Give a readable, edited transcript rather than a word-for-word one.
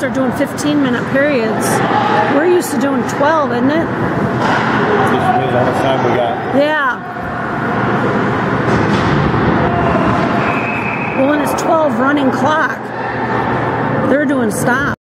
they're doing 15-minute periods. We're used to doing 12, isn't it? Just means how much time we got. Yeah. Well, when it's 12 running clock, they're doing stop.